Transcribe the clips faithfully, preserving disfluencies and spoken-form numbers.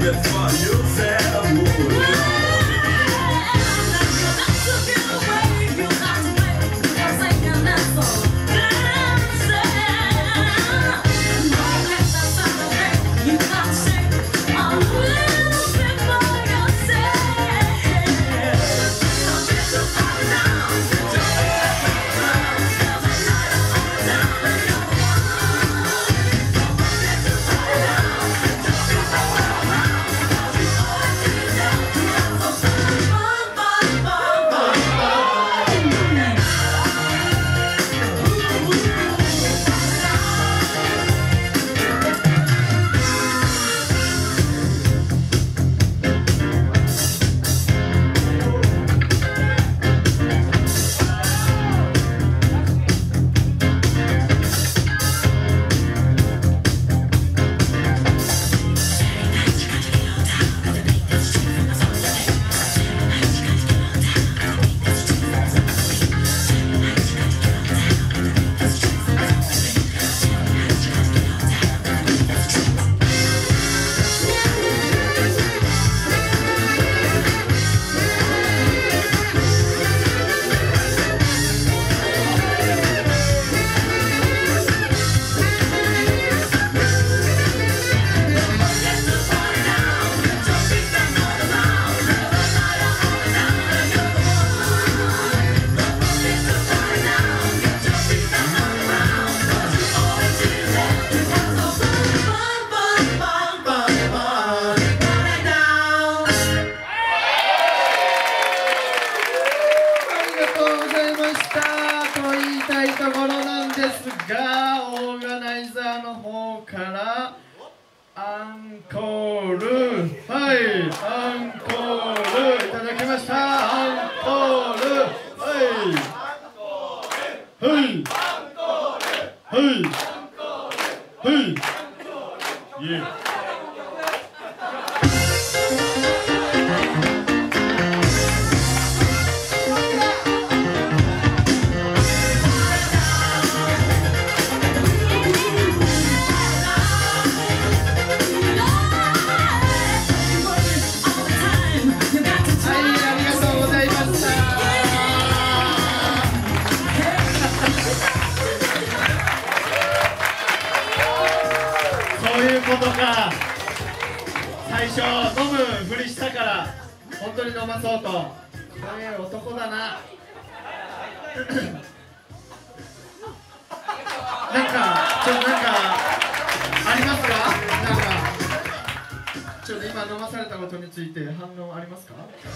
That's what you said I would.ですが、オーガナイザーの方からアンコール、はい、アンコールいただきました。アンコール、はいはいはいはいイエー。ことか、最初飲むふりしたから本当に飲まそうと、これ男だな。なんかちょっとなんかありますか？なんかちょっと今飲まされたことについて反応ありますか？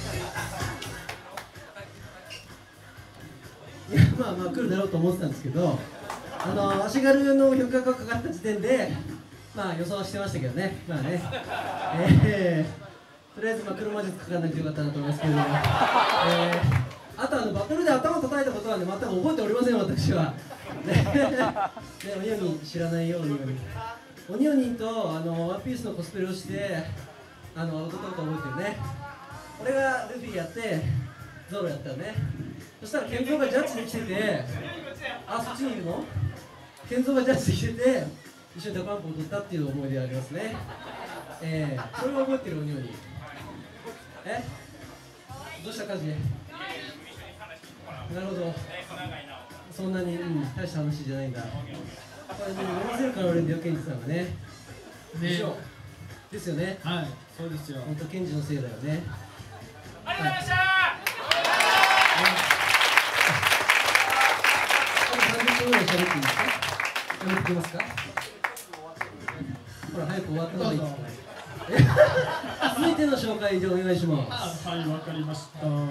いや、まあまあ来るだろうと思ってたんですけど、あの足軽の評価がかかった時点でまあ予想はしてましたけどね、まあね、えー、とりあえずまあ黒魔術かからなくてよかったなと思いますけれども、えー、あとあのバトルで頭を叩いたことはね全く覚えておりません、私は。ね、ね、鬼鬼知らないように鬼鬼とあのワンピースのコスプレをしてあの踊ったこと覚えてるね。これがルフィやってゾロやったよね。そしたらケンゾーがジャッジできてて、あ、そっちにいるの？ケンゾーがジャッジできてて一緒にダパンプを取ったっていう思い出がありますね。えー、それを覚えてる鬼鬼。え？どうした感じで？なるほど。そんなに、うん、大した話じゃないんだ。これね、飲ませるから俺んだよ、ケンジさんはね。 ね。 ですよね。 はい、そうですよ。 本当ケンジのせいだよね。 ありがとうございました。 あとさんじゅっぷんぐらい喋っていいですか？喋ってきますか？ほら、早く終わった方がいいですか？続いての紹介でお願いします。 はい、わかりました。